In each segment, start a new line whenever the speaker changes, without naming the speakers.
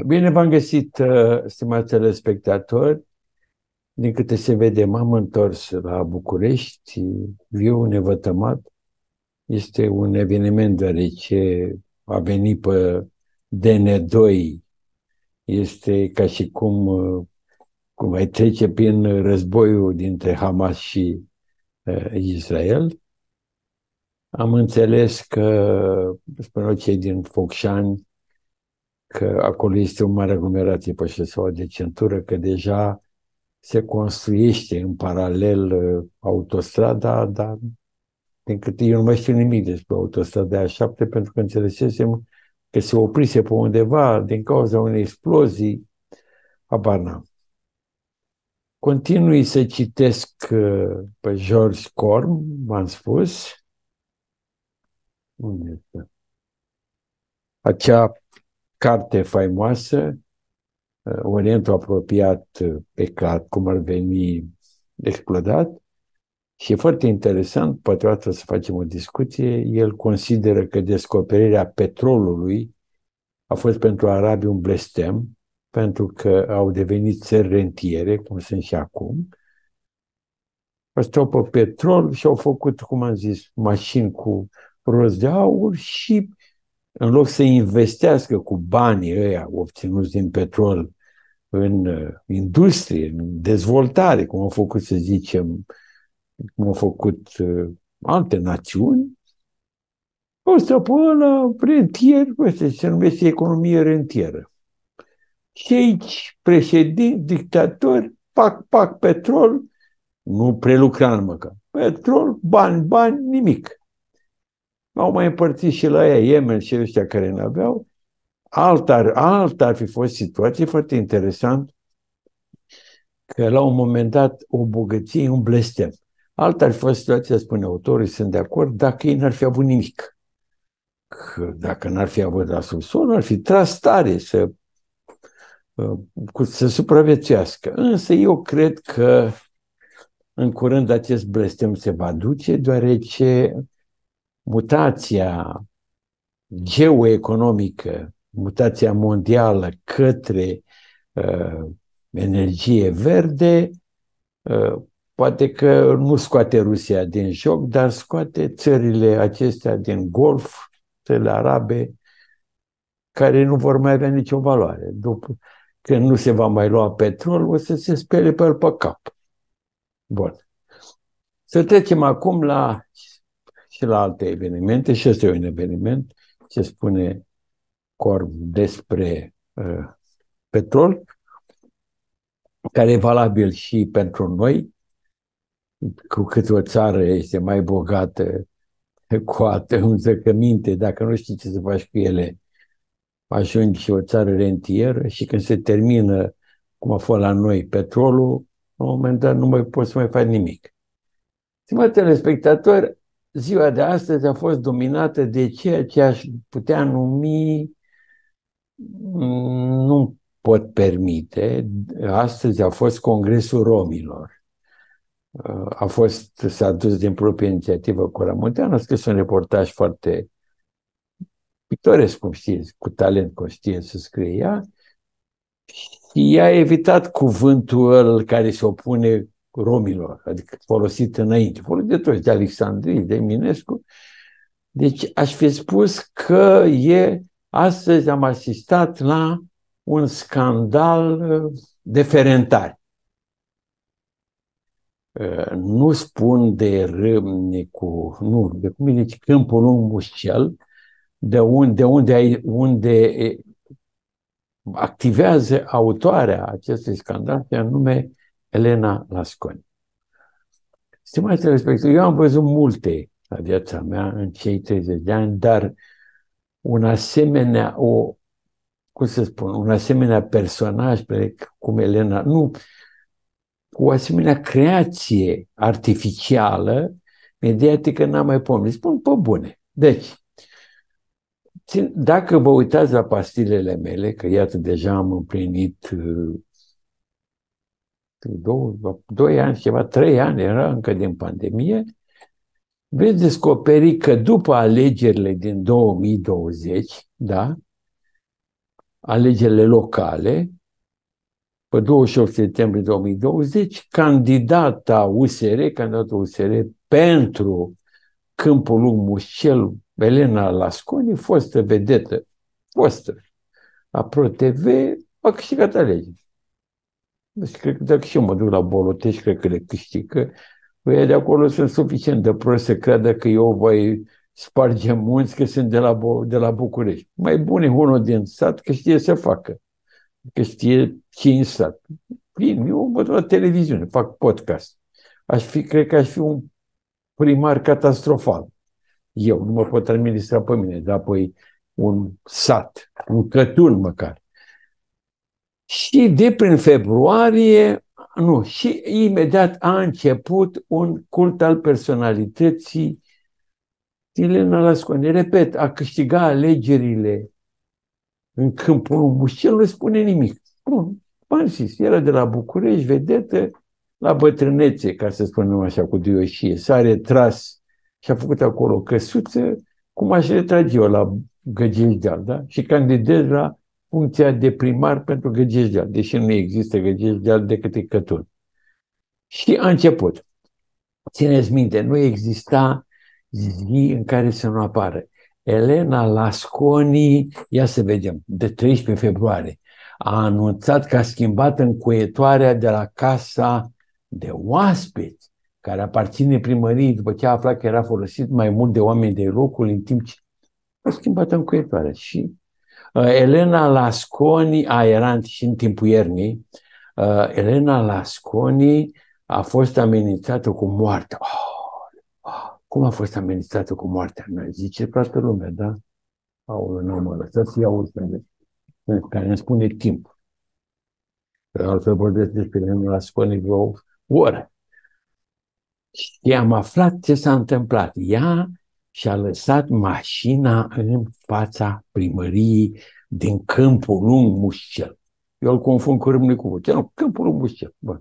Bine v-am găsit, stimați telespectatori. Din câte se vede, m-am întors la București, viu nevătămat. Este un eveniment deoarece a venit pe DN2. Este ca și cum ai trece prin războiul dintre Hamas și Israel. Am înțeles că, spun cei din Focșani, că acolo este o mare aglomerație pe șoseaua de centură, că deja se construiește în paralel autostrada, dar din câte eu nu mai știu nimic despre autostrada A7, pentru că înțelesesem că se oprise pe undeva din cauza unei explozii, habar n-am. Continui să citesc pe George Corm, v-am spus. Unde este? Acea carte faimoasă, Orientul apropiat, pecat, cum ar veni explodat. Și e foarte interesant, poate o dată să facem o discuție, el consideră că descoperirea petrolului a fost pentru arabi un blestem, pentru că au devenit țări rentiere, cum sunt și acum. Stau pe petrol și au făcut, cum am zis, mașini cu roți de aur și în loc să investească cu banii ăia obținuți din petrol în industrie, în dezvoltare, cum au făcut, să zicem, cum au făcut alte națiuni, o să pună rentier, se numește economie rentieră. Și aici, președinți, dictatori, pac, petrol, nu prelucrat măcar, petrol, bani, nimic. Au mai împărțit și la aia Yemen și ăștia care n-aveau. Alta ar fi fost situație foarte interesant, că la un moment dat o bogăție, un blestem. Alta ar fi fost situația, spune autorii, sunt de acord, dacă ei n-ar fi avut nimic. Că dacă n-ar fi avut la subsol, ar fi tras tare să supraviețuiască. Însă eu cred că în curând acest blestem se va duce, deoarece mutația geoeconomică, mutația mondială către energie verde, poate că nu scoate Rusia din joc, dar scoate țările acestea din Golf, țările arabe, care nu vor mai avea nicio valoare. După când nu se va mai lua petrol, o să se spele pe el pe cap. Bun. Să trecem acum și la alte evenimente, și ăsta e un eveniment, ce spune Corb despre petrol, care e valabil și pentru noi, cu cât o țară este mai bogată, cu atât înzăcăminte, dacă nu știi ce să faci cu ele, ajungi și o țară rentieră și când se termină, cum a fost la noi, petrolul, la un moment dat nu mai poți să mai faci nimic. Stimați telespectatori, ziua de astăzi a fost dominată de ceea ce aș putea numi, nu pot permite, astăzi a fost Congresul Romilor. S-a dus din proprie inițiativă Cora Munteanu, a scris un reportaj foarte pictoresc, cum știți, cu talent, cum știe să scrie ea, și a evitat cuvântul ăla care se opune romilor, adică folosit înainte, folosit de toți, de Alexandrii, de Eminescu. Deci aș fi spus că astăzi am asistat la un scandal de ferentari. Nu spun de Râmnicu, nu, de cum e Câmpul Lung Mușcel, unde activează autoarea acestui scandal, pe anume Elena Lasconi. Stimați telespectatori, eu am văzut multe la viața mea în cei 30 de ani, dar un asemenea, un asemenea personaj cum Elena, nu, cu o asemenea creație artificială, mediatică, n-am mai pomenit. Spun pe bune. Deci, dacă vă uitați la pastilele mele, că iată deja am împlinit 2 ani, ceva, 3 ani, era încă din pandemie, veți descoperi că după alegerile din 2020, da, alegerile locale, pe 28 septembrie 2020, candidatul USR pentru Câmpul Lung Mușcel, Elena Lasconi, fostă vedetă, fostă, la ProTV, a câștigat alegeri. Deci, cred că dacă și eu mă duc la Bolotești, cred că le câștig, că ăia de acolo sunt suficient de prost să creadă că eu voi sparge munți, că sunt de la București. Mai bun e unul din sat, că știe să facă, că știe ce în sat. Vin, eu mă duc la televiziune, fac podcast. Cred că aș fi un primar catastrofal. Eu nu mă pot administra pe mine, dar apoi un sat, un cătun măcar. Și de prin februarie, nu, și imediat a început un cult al personalității Elena Lasconi. Repet, a câștigat alegerile în Câmpul Lung Mușcel, nu spune nimic. Bun, v-am zis, era de la București, vedetă, la bătrânețe, ca să spunem așa, cu duioșie. S-a retras și a făcut acolo o căsuță, cum aș retrage eu la Găgești-Deal, da? Și candidez la funcția de primar pentru Găgești-Deal, deși nu există Găgești-Deal decât e Cătun. Și a început. Țineți minte, nu exista zi în care să nu apară. Elena Lasconi, ia să vedem, de 13 februarie, a anunțat că a schimbat încuietoarea de la casa de oaspeți, care aparține primăriei, după ce a aflat că era folosit mai mult de oameni de locul, în timp ce a schimbat încuietoarea. Și Elena Lasconi, era și în timpul iernii, Elena Lasconi a fost amenințată cu moartea. Cum a fost amenințată cu moartea? Zice toată lumea, da? Aoleu, nu mă lăsați să iau care ne spune timp. Altfel vorbesc despre Elena Lasconi vreo o oră. Și am aflat ce s-a întâmplat. Ea și-a lăsat mașina în fața primăriei din Câmpul Lung Mușcel. Eu îl confund cu Râmnicu Vâlcea. Nu, Câmpul Lung Mușcel. Bun.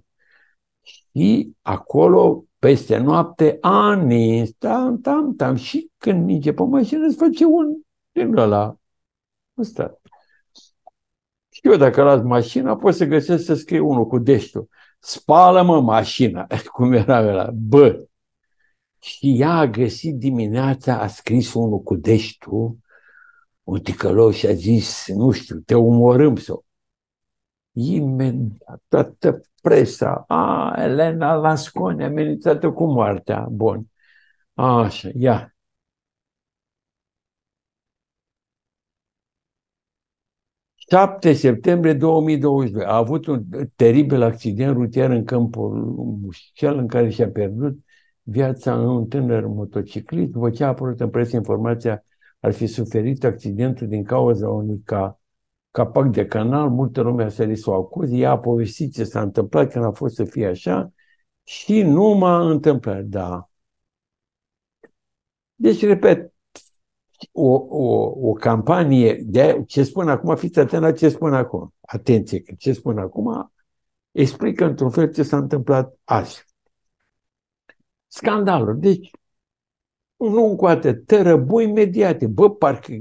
Și acolo, peste noapte, a nins, tam, și când ninge pe mașină, îți face un din ăla. Ăsta. Și eu, dacă las mașina, pot să găsesc să scrie unul cu deștul. Spală-mă mașina, cum era ăla. Bă! Și ea a găsit dimineața, a scris unul cu deștul, un ticălou, și a zis, nu știu, te omorâm sau. Imediat, toată presa, Elena Lasconi, amenințată cu moartea. Bun. Așa, ia. (7 septembrie 2022) a avut un teribil accident rutier în Câmpul Mușcel, în care și-a pierdut viața un tânăr motociclist. După ce a apărut în presă informația ar fi suferit accidentul din cauza unui capac de canal, multă lume a sărit să o acuze, ea a povestit ce s-a întâmplat când a fost să fie așa și nu m-a întâmplat, da. Deci, repet, o campanie de ce spun acum, fiți atent la ce spun acum. Atenție, că ce spun acum explică într-un fel ce s-a întâmplat azi. Scandalul. Deci, nu încoate, tărăboi mediate. Bă, parcă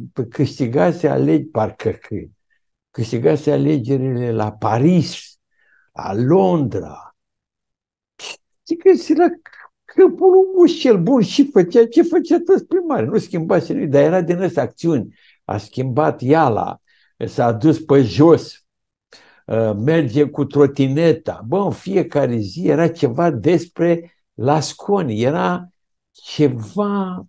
câștigase alegerile la Paris, la Londra. Și că și la Câmpul Lung Mușcel, bun, și făcea ce făcea toți primarii. Nu schimbase nimic, dar era din ăsta acțiuni. A schimbat Iala, s-a dus pe jos, merge cu trotineta. Bă, în fiecare zi era ceva despre Lasconi, era ceva,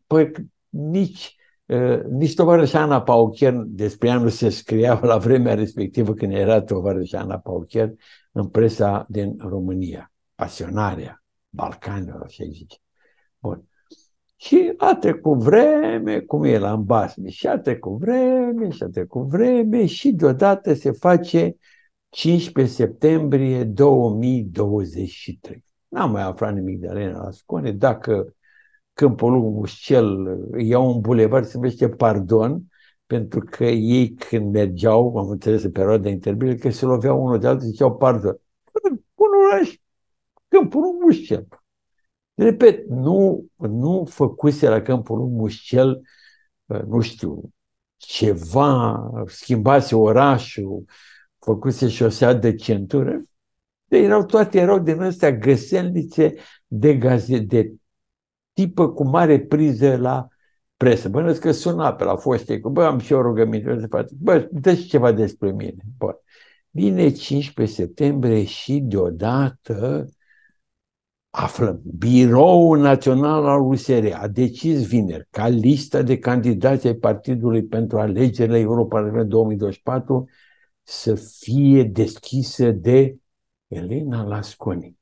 nici tovarășa Ana Paucher, despre ea nu se scria la vremea respectivă când era tovarășa Ana Paucher în presa din România, pasionarea Balcanilor, așa zice. Bun. Și a trecut vreme, cum e la ambasme, și a trecut vreme, și deodată se face 15 septembrie 2023. N-am mai aflat nimic de Elena Lasconi. Dacă Câmpul Lung Mușcel iau un bulevard, se numește Pardon, pentru că ei când mergeau, am înțeles în perioada interbilie, că se loveau unul de altul, ziceau Pardon. Un oraș, Câmpul Lung Mușcel. Repet, nu făcuse la Câmpul Lung Mușcel, nu știu, ceva, schimbase orașul, făcuse șosea de centură. Toate erau din astea găselnițe de tipă cu mare priză la presă. Bănuiesc că suna pe la foștei, că am și o rugăminte, dă-și ceva despre mine. Bun. Vine 15 septembrie și deodată aflăm, Biroul Național al USR a decis vineri ca lista de candidați ai partidului pentru alegerile Europarlamentare 2024 să fie deschisă de Elena Lasconi.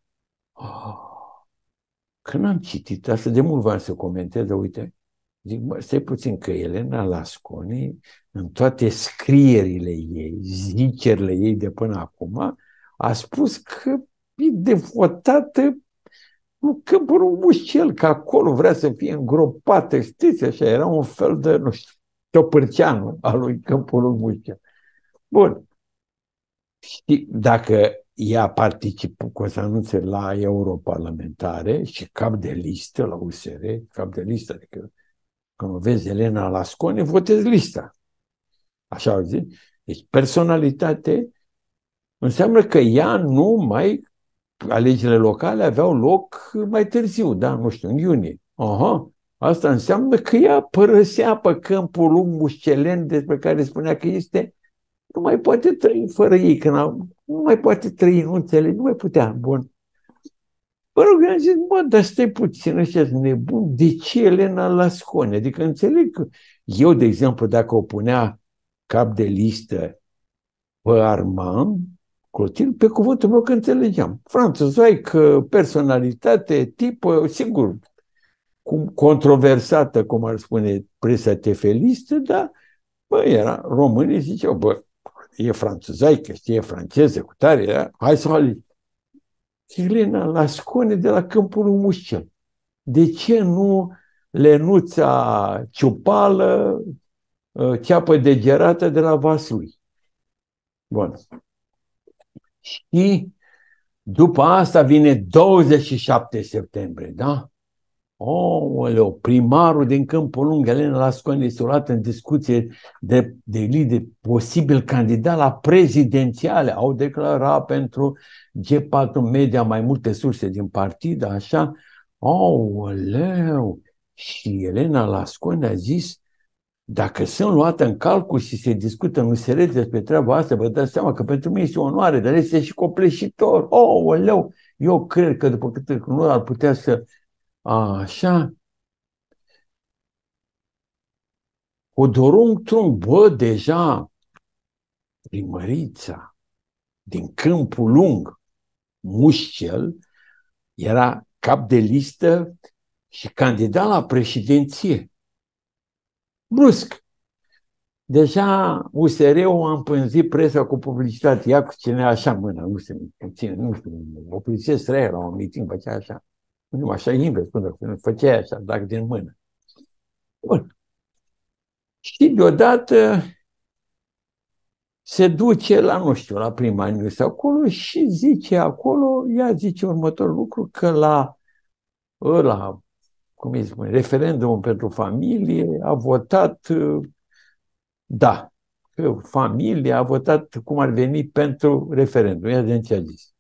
Când am citit asta, de mult v-am să comentez, dar uite, zic, stai puțin că Elena Lasconi, în toate scrierile ei, zicerile ei de până acum, a spus că e devotată Câmpul Mușcel, că acolo vrea să fie îngropată, știți, așa, era un fel de, nu știu, Topârceanu al lui Câmpul Mușcel. Bun. Și dacă ea participă cu anunțe la europarlamentare și cap de listă la USR, cap de listă, adică când o vezi Elena Lasconi, votezi lista. Așa au zis. Deci personalitate înseamnă că ea nu mai, alegerile locale aveau loc mai târziu, da, nu știu, în iunie. Aha. Asta înseamnă că ea părăsea pe Câmpul Lung Mușcelen, despre care spunea că este, nu mai poate trăi fără ei, nu mai poate trăi, nu înțelegi, nu mai putea. Bun. Mă rog, eu am zis, dar stai puțin, ăștia sunt nebuni, de ce Elena Lasconi? Adică înțeleg că eu, de exemplu, dacă o punea cap de listă pe Armand Clotil, pe cuvântul meu că înțelegeam. Franțuzaică, personalitate, tipă, sigur, controversată, cum ar spune presa tefelistă, dar era, românii ziceau, e franțuzaică, știe franceză, cu tare, hai să o alegi. Elena Lasconi de la Câmpul Mușcel. De ce nu Lenuța Ciupală, ceapă degerată de la Vaslui? Bun. Și după asta vine 27 septembrie, da? Oleu, primarul din Câmpul Lung, Elena Lasconi, este luat în discuție de posibil candidat la prezidențiale. Au declarat pentru G4 Media mai multe surse din partid, așa. Oleu! Și Elena Lasconi a zis, dacă sunt luată în calcul și se discută în USR despre treaba asta, vă dați seama că pentru mine este o onoare, dar este și copleșitor. Oleu! Eu cred că după câte nu ar putea să așa. Odorung Trung, deja primărița din Câmpul Lung, Mușcel, era cap de listă și candidat la președinție. Brusc. Deja USR-ul a împânzit presa cu publicitate. Ia cu cine așa mâna, nu știu, o poliție străie la un meeting, făcea așa. Nu, așa invers, făcea așa, dacă din mână. Bun. Și deodată se duce la, nu știu, la Prima News acolo și zice acolo, ea zice următorul lucru, că la cum îi spune, referendumul pentru familie a votat, da, că familia a votat cum ar veni pentru referendum. Ia de ce a zis.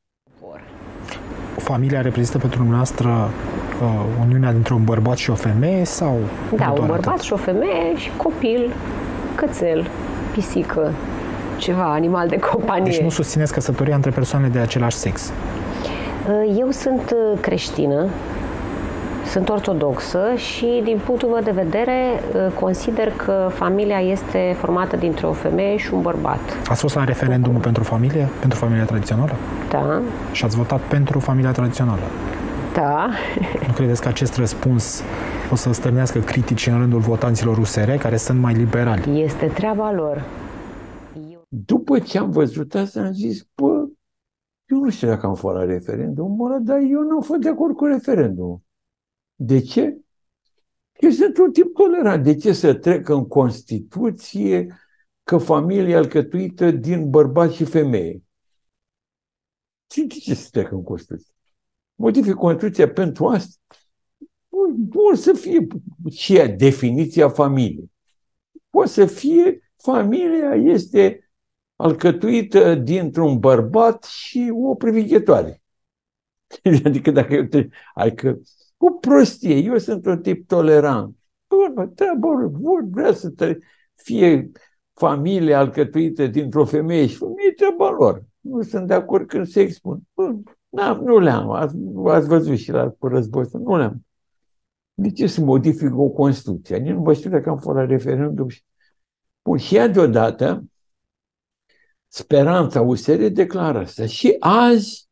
Familia reprezintă pentru dumneavoastră uniunea dintre un bărbat și o femeie sau?
Da, un bărbat și o femeie și copil, cățel, pisică, ceva, animal de companie.
Deci nu susțineți căsătoria între persoane de același sex?
Eu sunt creștină, sunt ortodoxă și din punctul meu de vedere consider că familia este formată dintre o femeie și un bărbat.
Ați fost la referendumul pentru familie? Pentru familia tradițională?
Da.
Și ați votat pentru familia tradițională?
Da.
Nu credeți că acest răspuns o să stârnească critici în rândul votanților USR, care sunt mai liberali?
Este treaba lor.
După ce am văzut asta, am zis, eu nu știu dacă am fost la referendum, dar eu nu am fost de acord cu referendumul. De ce? Eu sunt un tip tolerant. De ce să trec în Constituție că familia e alcătuită din bărbat și femeie? De ce să trec în Constituție? Modific Constituția pentru asta? Nu o să fie și definiția familiei. Poate să fie, familia este alcătuită dintr-un bărbat și o privighetoare. Adică dacă eu adică cu prostie, eu sunt un tip tolerant. Bun, treabă, vrea să fie familia alcătuită dintr-o femeie și femeie, treaba lor. Nu sunt de acord când se expun. Bun, nu le-am. Ați văzut și la război, nu le-am. De ce să modific o Constituție? Nici nu vă știu dacă am fost la referendum. Bun, și ea deodată, Speranța USR declară asta. Și azi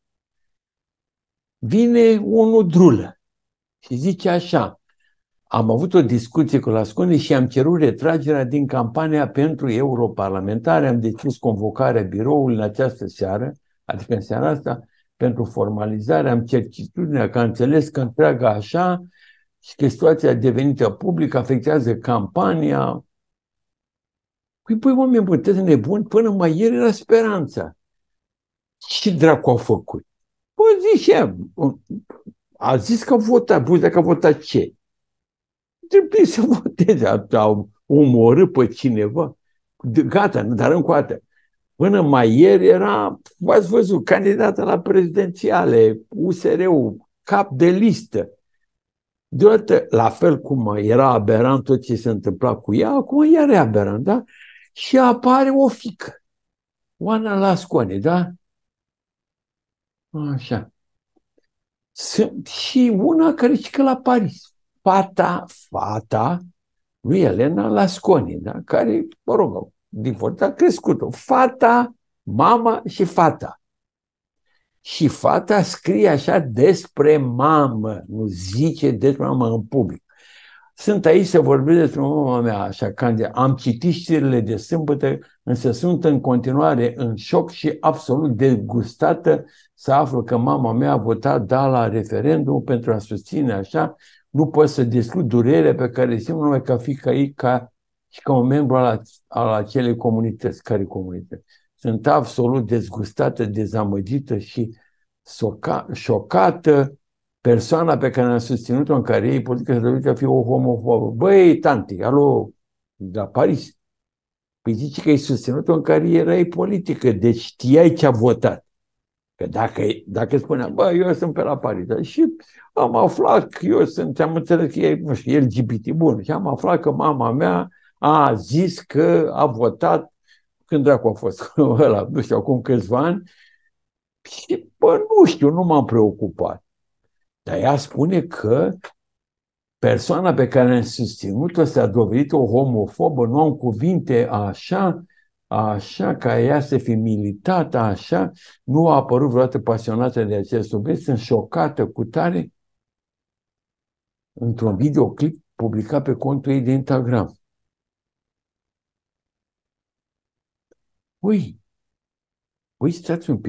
vine unul drulă și zice așa: am avut o discuție cu Lasconi și am cerut retragerea din campania pentru europarlamentare, am decis convocarea biroului în această seară, adică în seara asta, pentru formalizare, am certitudinea că am înțeles că întreaga așa și că situația devenită publică afectează campania. Păi, oameni buni, sunteți nebuni, până mai ieri era Speranța. Ce dracu au făcut? Păi zice, a zis că a votat, bun, dacă a votat ce? Trebuie să voteze, au omorât pe cineva. Gata, dar încă o dată. Până mai ieri era, v-ați văzut, candidată la prezidențiale, USR-ul, cap de listă. Deodată, la fel cum era aberant tot ce se întâmpla cu ea, acum iar e aberant, da? Și apare o fiică, Oana Lasconi, da? Așa. Și una care e la Paris. Fata, lui Elena Lasconi, da? Care, mă rog, divorțat, a crescut-o. Fata, mama și fata. Și fata scrie așa despre mamă, nu zice despre mamă în public. Sunt aici să vorbesc despre mama mea, așa, am citit știrile de sâmbătă, însă sunt în continuare în șoc și absolut dezgustată să aflu că mama mea a votat da la referendum pentru a susține așa. Nu pot să descurc durerea pe care simt numai ca fiica ei și ca un membru al acelei comunități. Care comunități? Sunt absolut dezgustată, dezamăgită și șocată. Persoana pe care am susținut-o în carieră politică să dovedește a fi o homofobă. Băi, tanti, alo, la Paris. Păi zice că ai susținut-o în cariera ei politică, deci știai ce a votat. Că dacă spuneam, bă, eu sunt pe la Paris, da? Și am aflat că am înțeles că e, nu știu, LGBT, bun, și am aflat că mama mea a zis că a votat, când dracu a fost ăla, nu știu, acum câțiva ani, și, bă, nu știu, nu m-am preocupat. Dar ea spune că persoana pe care am susținut-o s-a dovedit o homofobă, nu am cuvinte așa, ca ea să fie militată, așa, nu a apărut vreodată pasionată de acest subiect, sunt șocată cu tare într-un videoclip publicat pe contul ei de Instagram. Ui, stați un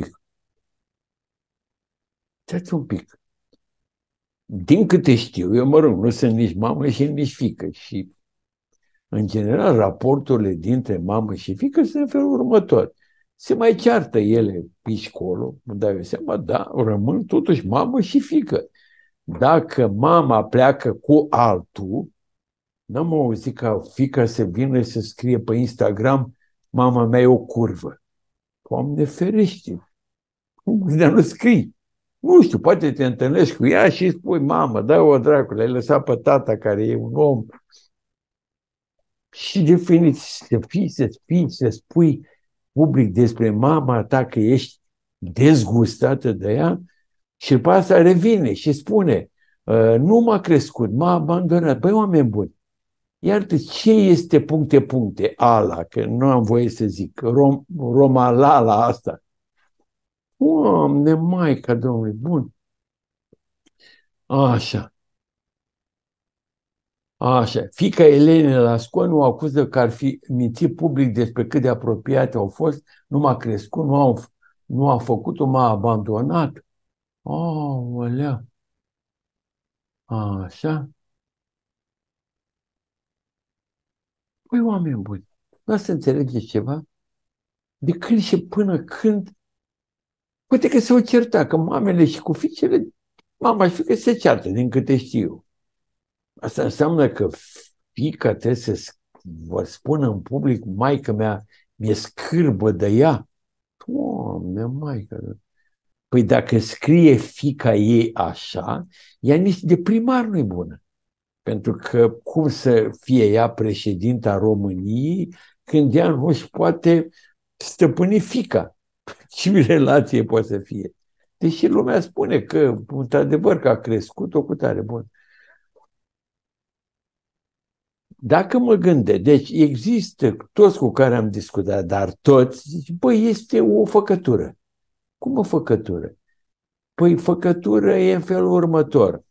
pic. Din câte știu, eu mă rog, nu sunt nici mamă și nici fiică și în general raporturile dintre mamă și fiică sunt în felul următor. Se mai ceartă ele pe școlo, îmi dau eu seama, da, rămân totuși mamă și fiică. Dacă mama pleacă cu altul, n-am auzit ca fiica să vină să scrie pe Instagram: mama mea e o curvă. Doamne ferește! Dar nu scrii. Nu știu, poate te întâlnești cu ea și spui: mamă, dă-o dracu, l-ai lăsat pe tata care e un om. Și definitiv să spui public despre mama ta că ești dezgustată de ea și după asta revine și spune: nu m-a crescut, m-a abandonat. Băi, oameni buni, iartă, ce este puncte, ala, că nu am voie să zic, romalala asta. Doamne, Maica Domnului, bun. Așa. Fiica Elena Lasconi o acuză că ar fi mințit public despre cât de apropiate au fost, nu m-a crescut, nu a făcut-o, m-a abandonat. Aolea. Așa. Păi, oameni buni, nu să înțelegeți ceva? De când și până când? Poate că s-au certat, că mamele și cu fiicele, mama și fiica se ceartă, din câte știu eu. Asta înseamnă că fiica trebuie să vor spune în public, maică mea mi-e scârbă de ea. Doamne, maică. Păi dacă scrie fiica ei așa, ea nici de primar nu-i bună. Pentru că cum să fie ea președinta României când ea nu își poate stăpâni fiica? Ce relație poate să fie? Deși lumea spune că, într-adevăr, că a crescut-o cu tare bun. Dacă mă gândesc, deci există toți cu care am discutat, dar toți zic, băi, este o făcătură. Cum o făcătură? Păi făcătură e în felul următor.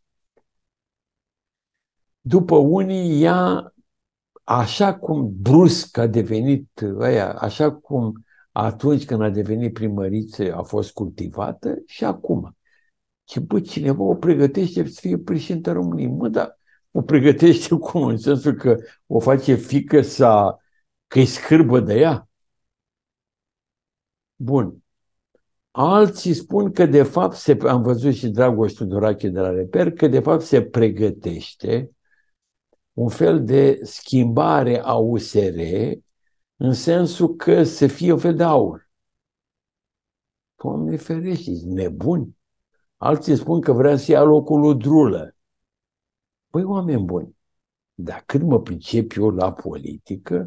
După unii ea, așa cum brusc a devenit aia, așa cum atunci când a devenit primăriță a fost cultivată și acum. Și bă, cineva o pregătește să fie președintă României. Mă, dar o pregătește cum? În sensul că o face fiică că-i scârbă de ea? Bun. Alții spun că de fapt, am văzut și Dragoș Tudorache de la Reper, că de fapt se pregătește un fel de schimbare a USR în sensul că să fie un fel de aur. Doamne ferește, ești nebuni. Alții spun că vrea să ia locul lui Drulă. Păi, oameni buni, dar când mă pricep eu la politică,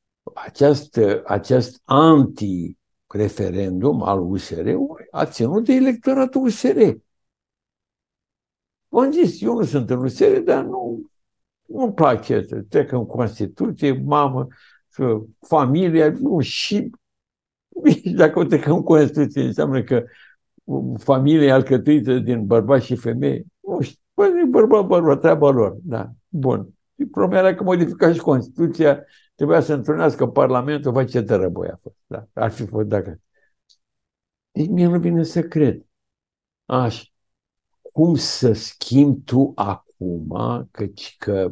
acest anti-referendum al USR-ului a ținut de electoratul USR. V-am zis, eu nu sunt în USR, dar nu-mi place să trec în Constituție, mamă, familia, nu, și dacă o trec în Constituție, înseamnă că familia e alcătuită din bărbați și femei. Nu știu, bărbat, treaba lor. Da, bun. Problema era că modifica și Constituția, trebuia să întrunească Parlamentul, vai ce tărăboi a fost. Da, ar fi fost dacă. Deci mie nu vine să cred. Așa. Cum să schimbi tu acum, căci că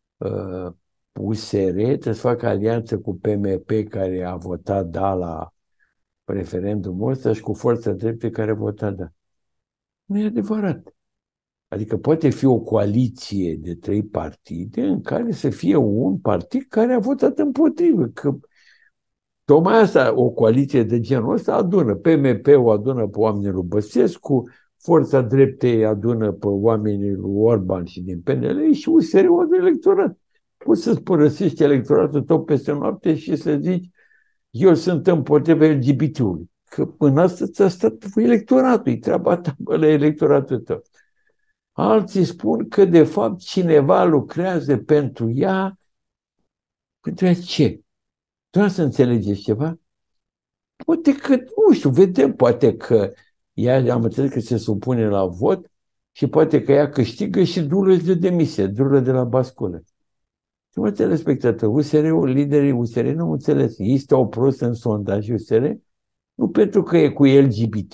USR trebuie să facă alianță cu PMP care a votat da la referendumul ăsta și cu Forța Drepte care a votat da. Nu e adevărat. Adică poate fi o coaliție de 3 partide în care să fie un partid care a votat împotrivă. Că tocmai asta, o coaliție de genul ăsta adună. PMP-ul adună pe oamenii lui Băsescu, Forța Dreptei adună pe oamenii lui Orban și din PNL și USR-ul de electorat. Poți să-ți părăsești electoratul tău peste noapte și să zici eu sunt împotriva LGBT-ului. Că până asta ți-a stat electoratul, e treaba ta, ăla e electoratul tău. Alții spun că de fapt cineva lucrează pentru ea. Pentru ea ce? Trebuie să înțelegeți ceva? Poate că, nu știu, vedem, poate că ea, am înțeles că se supune la vot și poate că ea câștigă și Drulă își dă demisie, Drulă de la basculă. Și mă telespectator, USR-ul, liderii USR nu au înțeles. Este o prostă în sondaj USR, nu pentru că e cu LGBT,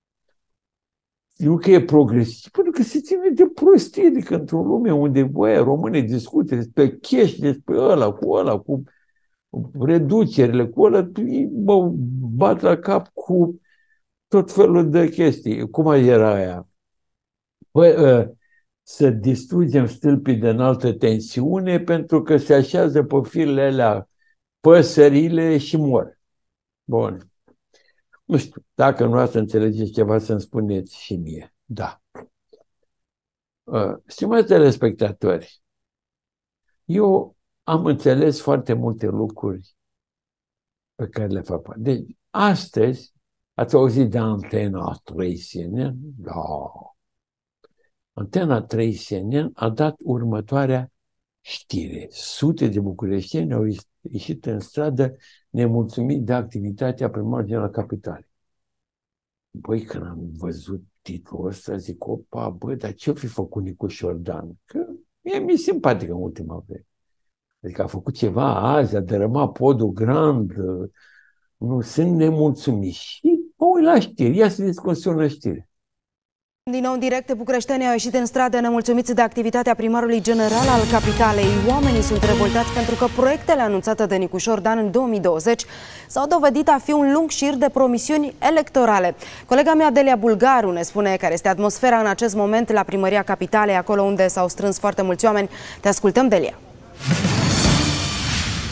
nu că e progresiv, pentru că se ține de prostie, adică într-o lume unde românii discută despre cash, despre ăla, cu reducerile, cu ăla, mă bat la cap cu tot felul de chestii. Cum era aia? Bă, să distrugem stâlpii de înaltă tensiune pentru că se așează pe firele alea păsările și mor. Bun. Nu știu, dacă nu ați înțelegeți ceva, să-mi spuneți și mie. Da. Stimați telespectatori, eu am înțeles foarte multe lucruri pe care le fac. Deci, astăzi, ați auzit de Antena 3 CNN? Da. Antena 3 CNN a dat următoarea știre. Sute de bucureșteni au ieșit în stradă nemulțumiți de activitatea pe marginea capitalei. Băi, când am văzut titlul ăsta, zic, opa, bă, dar ce-o fi făcut Nicușor Dan? Că mi-e simpatică în ultima vreme. Adică a făcut ceva azi, a dărâmat podul Grand, nu sunt nemulțumiți. Și mă uit la știri, ia să vedeți cum sună știre.
Din nou, în direct, bucureștenii au ieșit în stradă nemulțumiți de activitatea primarului general al capitalei. Oamenii sunt revoltați pentru că proiectele anunțate de Nicușor Dan în 2020 s-au dovedit a fi un lung șir de promisiuni electorale. Colega mea, Delia Bulgaru, ne spune care este atmosfera în acest moment la primăria capitalei, acolo unde s-au strâns foarte mulți oameni. Te ascultăm, Delia.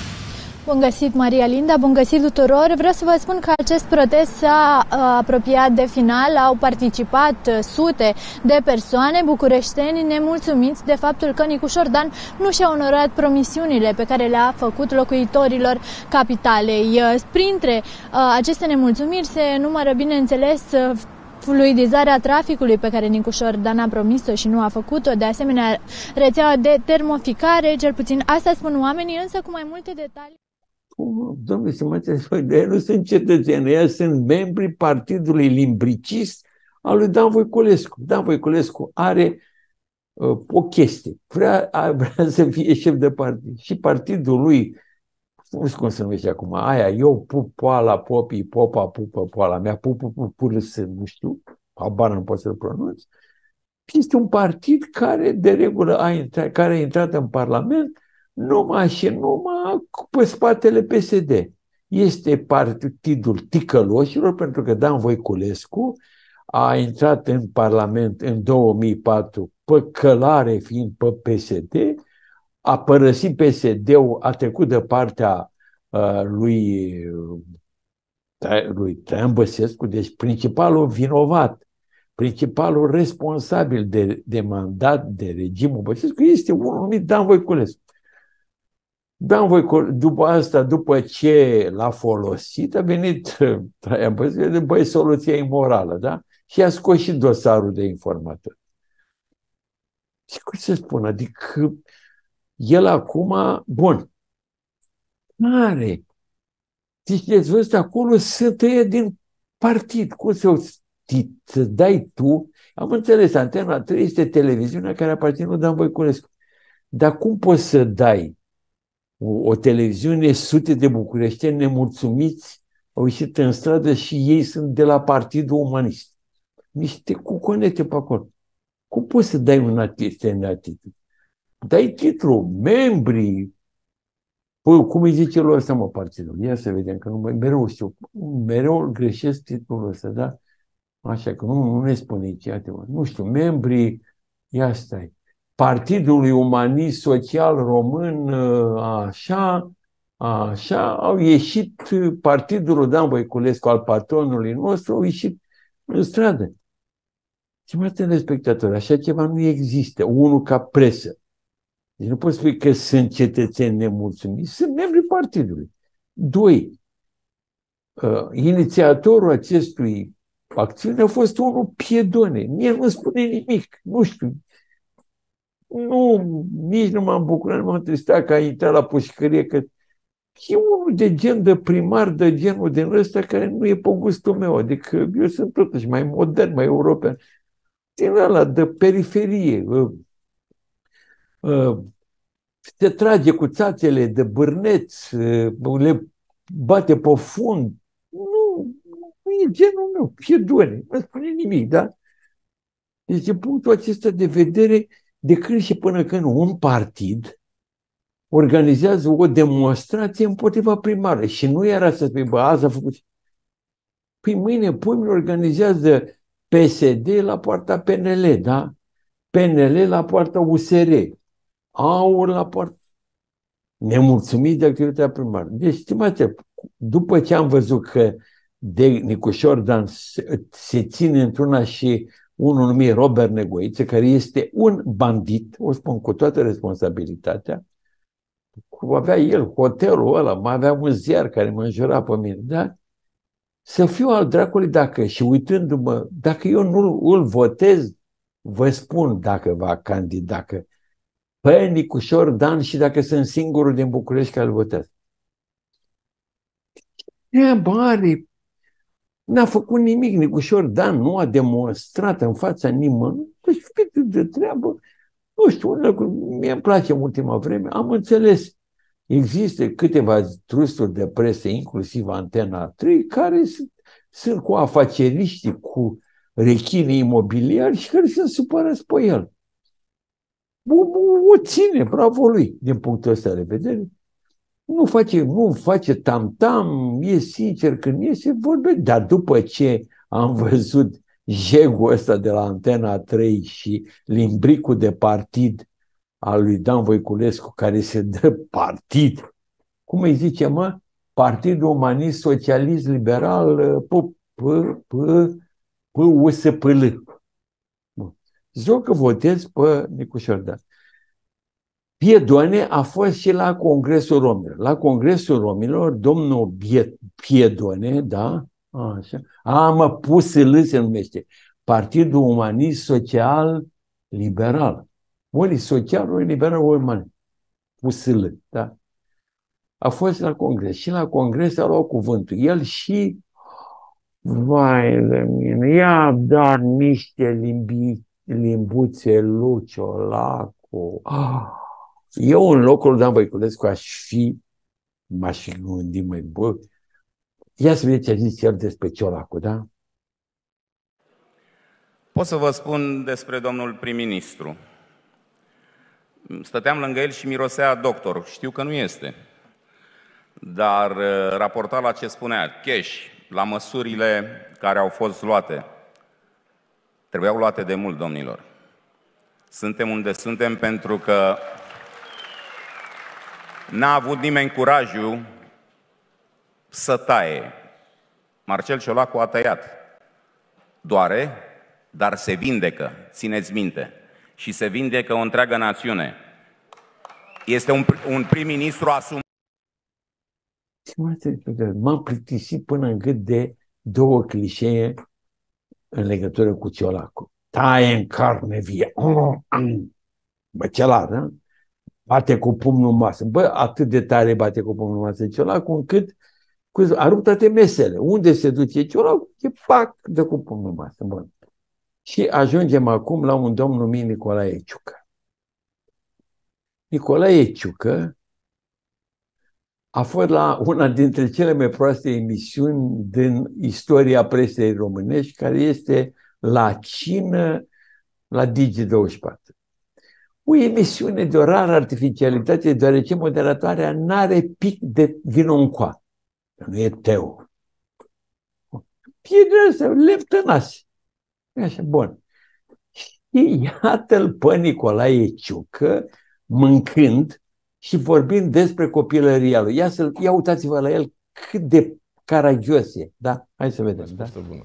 Bun găsit, Maria Linda, bun găsit tuturor. Vreau să vă spun că acest protest s-a apropiat de final, au participat sute de persoane, bucureșteni nemulțumiți de faptul că Nicușor Dan nu și-a onorat promisiunile pe care le-a făcut locuitorilor capitalei. Printre aceste nemulțumiri se numără, bineînțeles, fluidizarea traficului pe care Nicușor Dan a promis-o și nu a făcut-o, de asemenea rețeaua de termoficare, cel puțin asta spun oamenii, însă cu mai multe detalii.
Domnule, să mă înțelegeți, ei nu sunt cetățeni, ei sunt membrii partidului limbricist al lui Dan Voiculescu. Dan Voiculescu are o chestie, vrea să fie șef de partid și partidul lui, nu știu cum se numește acum, aia, eu pup poala popii, popa pupă poala mea, purâsă, nu știu, habar nu pot să-l pronunț. Este un partid care de regulă care a intrat în Parlament numai pe spatele PSD. Este partidul ticăloșilor, pentru că Dan Voiculescu a intrat în Parlament în 2004 pe călare fiind pe PSD, a părăsit PSD-ul, a trecut de partea lui Traian Băsescu, deci principalul vinovat, principalul responsabil de mandat de regimul Băsescu este unul numit Dan Voiculescu. Dan Voiculescu, după asta, după ce l-a folosit, a venit Traian Băsescu, de băi, soluția imorală, da? Și a scos și dosarul de informator. Și cum să spun, adică el acum, bun, are. Ziceți, văzut, acolo să tăie din partid. Cum să dai tu? Am înțeles, Antena 3 este televiziunea care aparține lui Dan Voiculescu. Dar cum poți să dai o televiziune, sute de bucureșteni nemulțumiți au ieșit în stradă și ei sunt de la Partidul Umanist? Niște cuconete pe acolo. Cum poți să dai un atitudine? Dai titlul, membrii, păi, cum îi zice lui ăsta, mă, partidul? Ia să vedem, că mereu știu, mereu greșesc titlul ăsta, da? Așa că nu ne spune ce, nu știu, membrii, ia stai, Partidului Umanist Social Român, așa, au ieșit partidul lui Dan Voiculescu, al patronului nostru, au ieșit în stradă. Stimați telespectatori, așa ceva nu există. Unul, ca presă. Deci nu poți spune că sunt cetățeni nemulțumiți, sunt membrii partidului. Doi, inițiatorul acestui acțiune a fost unul Piedone. Mie nu spune nimic, nu știu. Nici nu m-am bucurat, nu m-am tristat că a intrat la pușcărie, că e unul de gen de primar, de genul din ăsta, care nu e pe gustul meu. Adică eu sunt totuși mai modern, mai european. Din ăla de periferie. Se trage cu țațele de bârneți, le bate pe fund. Nu e genul meu, Piedone, nu spune nimic, da? Deci, din punctul acesta de vedere, de când și până când un partid organizează o demonstrație împotriva primarului și nu era să spui, bă, azi a făcut. Păi mâine, poimine organizează PSD la poarta PNL, da? PNL la poarta USR. AUR la poarta. Nemulțumit de activitatea primară. Deci, stimați, după ce am văzut că de Nicușor Dan se ține într-una și unul numit Robert Negoiță, care este un bandit, o spun cu toată responsabilitatea, avea el hotelul ăla, mai avea un ziar care mă înjura pe mine, da? Să fiu al dracului dacă, și uitându-mă, dacă eu nu îl votez, vă spun dacă va candida, pe Nicușor Dan și dacă sunt singurul din București care îl votează. Mare, n-a făcut nimic Nicușor Dan, nu a demonstrat în fața nimănui, deci de treabă, nu știu, mie îmi place în ultima vreme, am înțeles, există câteva trusturi de presă, inclusiv Antena 3, care sunt cu afaceriștii, cu rechinii imobiliari și care sunt supărați pe el. O ține, bravo lui, din punctul ăsta de vedere. Nu face tam-tam, e sincer când iese, vorbește. Dar după ce am văzut jegul ăsta de la Antena 3 și limbricul de partid al lui Dan Voiculescu, care se dă partid cum îi zice, mă? Partidul Umanist Socialist Liberal PUSPL. Zic că votez pe Nicu Șordan. Piedone a fost și la Congresul Romilor. La Congresul Romilor, domnul Piedone, da? Așa. PUSL se numește. Partidul Umanist Social Liberal. Ori social, ori liberal, ori umanist. PUSL, da? A fost la Congres. Și la Congres a luat cuvântul. El și, vai de mine, i-a dat niște limbuțe lui Ciolacu. Eu în locul Dan Băiculescu m-aș fi gândit, măi, bă, ia să vedeți ce a zis el despre Ciolacu, da?
Pot să vă spun despre domnul prim-ministru. Stăteam lângă el și mirosea doctor. Știu că nu este. Dar raportat la ce spunea, cash, la măsurile care au fost luate, trebuiau luate de mult, domnilor. Suntem unde suntem pentru că n-a avut nimeni curajul să taie. Marcel Ciolacu a tăiat. Doare, dar se vindecă, țineți minte. Și se vindecă o întreagă națiune. Este un prim-ministru asumat.
M-am plictisit până în gât de două clișee în legătură cu Ciolacu. Taie în carne vie. Băcelar, da? Bate cu pumnul în masă. Bă, atât de tare bate cu pumnul în masă Ciolacu, încât a rupt toate mesele. Unde se duce Ciolacu, e pac, dă cu pumnul în masă. Bun. Și ajungem acum la un domn numit Nicolae Ciucă. Nicolae Ciucă a fost la una dintre cele mai proaste emisiuni din istoria presei românești, care este La Cină la Digi24. O emisiune de o rară artificialitate, deoarece moderatoarea n-are pic de vino în coa. Nu e Teo. Piedele astea, leptănase. Așa, bun. Și iată-l pe Nicolae Ciucă mâncând și vorbind despre copilăria lui. Ia uitați-vă la el cât de caragios e. Da? Hai să vedem. Da?
Bună.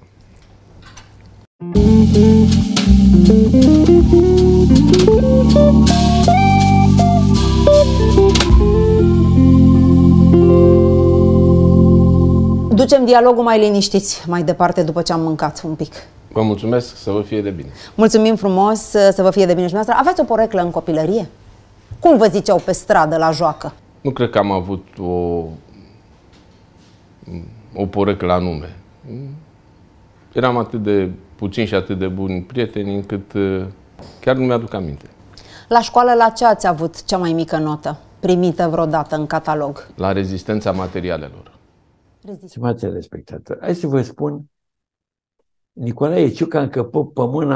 Ducem dialogul mai liniștiți mai departe după ce am mâncat un pic.
Vă mulțumesc, să vă fie de bine.
Mulțumim frumos, să vă fie de bine și noastră. Aveți o poreclă în copilărie? Cum vă ziceau pe stradă la joacă?
Nu cred că am avut o poreclă anume. Eram atât de puțini și atât de buni prieteni încât chiar nu mi-aduc aminte.
La școală la ce ați avut cea mai mică notă primită vreodată în catalog?
La rezistența materialelor.
Stimați respectatori, hai să vă spun, Nicolae Ciucă a încăput pe mâna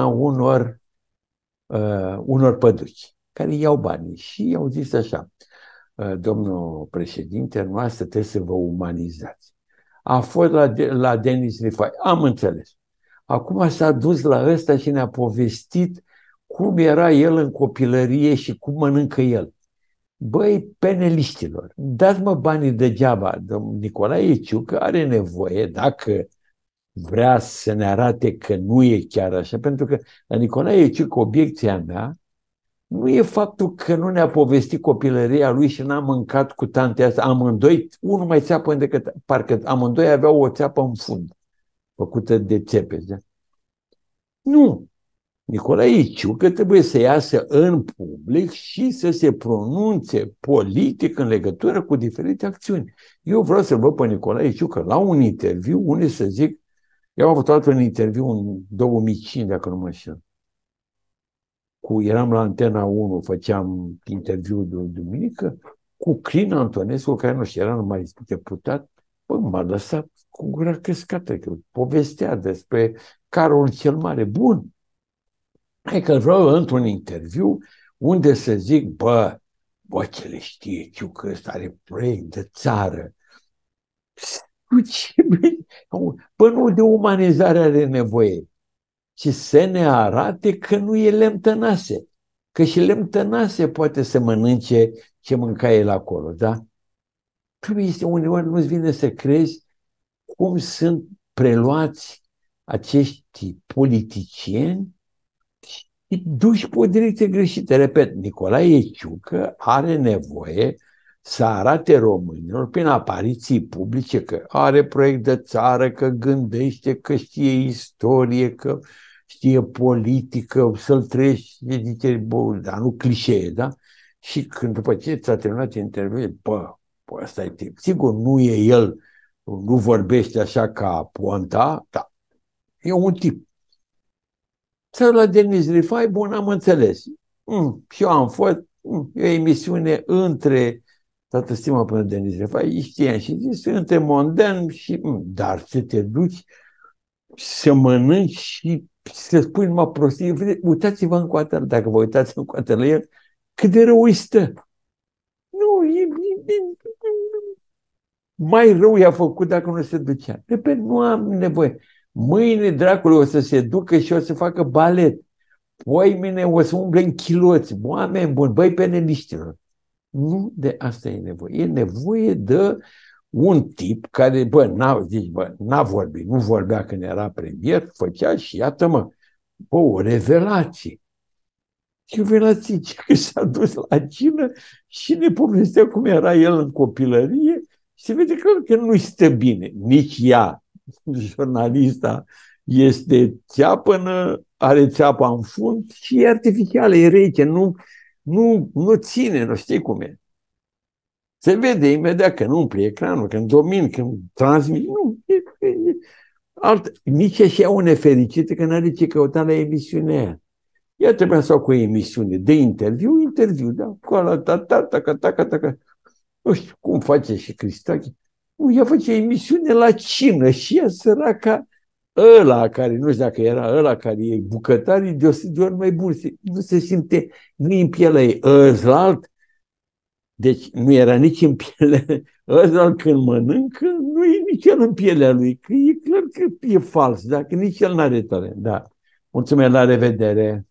unor păduchi care iau banii și i-au zis așa: domnul președinte, noastră trebuie să vă umanizați. A fost la Denis Rifai, am înțeles. Acum s-a dus la ăsta și ne-a povestit cum era el în copilărie și cum mănâncă el. Băi, peneliștilor, dați-mă banii degeaba. Domnul Nicolae Ciucă are nevoie, dacă vrea să ne arate că nu e chiar așa, pentru că la Nicolae Ciucă, obiecția mea, nu e faptul că nu ne-a povestit copilăria lui și n-a mâncat cu tantea asta. Amândoi, unul mai țeapă decât, parcă amândoi aveau o țeapă în fund, făcută de țepe. Da? Nu. Nicolae Ciucă trebuie să iasă în public și să se pronunțe politic în legătură cu diferite acțiuni. Eu vreau să văd pe Nicolae Ciucă la un interviu unde să zic, eu am avut un interviu în 2005, dacă nu mă înșel. Eram la Antena 1, făceam interviu de duminică cu Crin Antonescu, care nu știu, era numai deputat. Bă, m-a lăsat cu gura căscată, că povestea despre Carol cel Mare. Bun. Hai că vreau într-un interviu unde să zic, bă, ce le știe Ciucă ăsta, are proiect de țară. Bă, nu de umanizare are nevoie, ci să ne arate că nu e lemn tănase. Că și lemn tănase poate să mănânce ce mânca el acolo, da? Este uneori nu-ți vine să crezi cum sunt preluați acești politicieni și duși pe o direcție greșită. Repet, Nicolae Ciucă are nevoie să arate românilor prin apariții publice că are proiect de țară, că gândește, că știe istorie, că știe politică, să-l treci, zice, bă, dar nu clișee, da? Și când după ce ți-a terminat interviul, bă, ăsta e tip. Sigur, nu e el, nu vorbește așa ca Ponta, da, e un tip. Țară la Denis Rifai, bun, am înțeles. Și eu am fost, e o emisiune între, toată stima până Denis Rifai, știam și zis, între mondan și, dar să te duci să mănânci și să spui numai prostii. Uitați-vă încoace, dacă vă uitați încoace la el, cât de rău îi stă. Nu, mai rău i-a făcut dacă nu se ducea. Repet, nu am nevoie. Mâine dracului o să se ducă și o să facă balet. Poimine o să umble în chiloți. Oameni buni, băi peneliștilor. Nu de asta e nevoie. E nevoie de un tip care, n-a vorbit. Nu vorbea când era premier, făcea și iată-mă, o revelație. Revelație că s-a dus la cină și ne povestea cum era el în copilărie și se vede că nu-i stă bine. Nici ea, jurnalista, este țeapănă, are țeapa în fund și e artificială, e rece, nu ține, nu știi cum e. Se vede imediat că nu umpli ecranul, când domini, când transmit, nu. Nici așa o nefericită că n-are ce căuta la emisiunea aia. Ea trebuia să facă o emisiune de interviu, da, acolo, nu știu cum face și Cristache. Nu, ea face emisiune la cină și ea săraca, ăla care, nu știu dacă era ăla care e bucătar, e de 100 de ori mai bun. Nu se simte, nu e în pielea ei. Ăzlalt, deci nu era nici în pielea, ăzlalt când mănâncă, nu e nici el în pielea lui, că e clar că e fals, dacă nici el n-are talent. Da. Mulțumesc, la revedere!